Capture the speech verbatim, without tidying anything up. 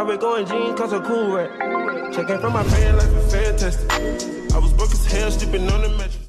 I been going jeans cause I'm cool, right? Checking from my fan like a fantastic. I was broke as hell, sleeping on the mattress.